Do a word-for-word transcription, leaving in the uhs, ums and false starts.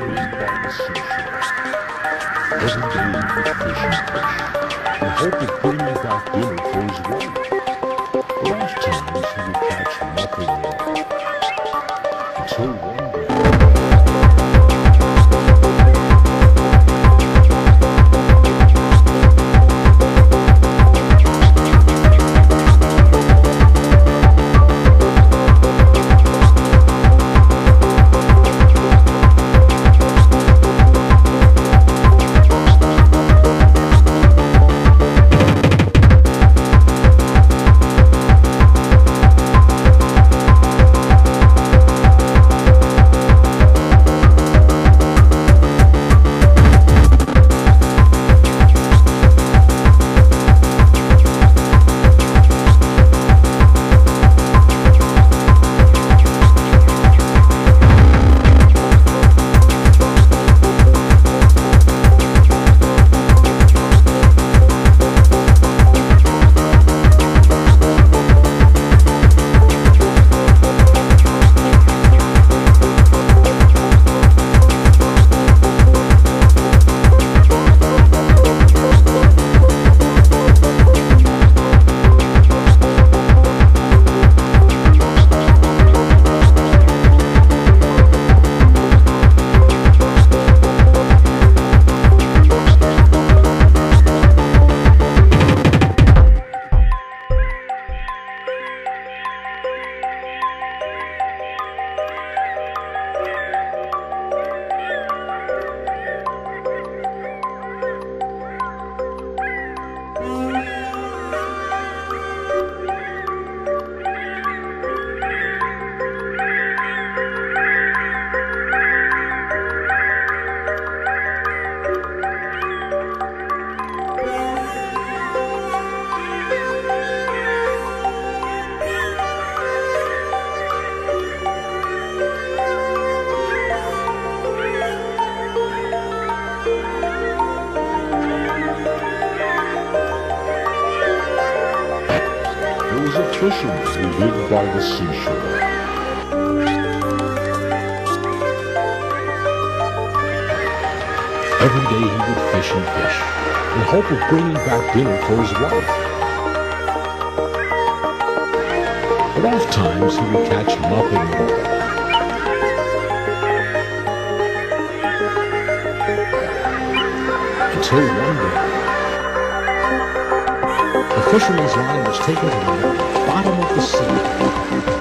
made by the seashore. Every day he would fish and fish, in hope of bringing back dinner for his wife. But oft times he would catch nothing at all. Until one day, there was a fisherman who lived by the seashore. Every day he would fish and fish, in hope of bringing back dinner for his wife. But oft times he would catch nothing at all. Until one day, the fisherman's line was taken to the bottom of the sea.